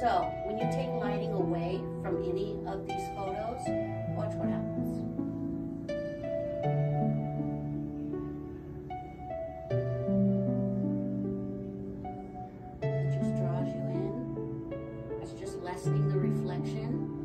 So when you take lighting away from any of these photos, watch what happens. It just draws you in. It's just lessening the reflection.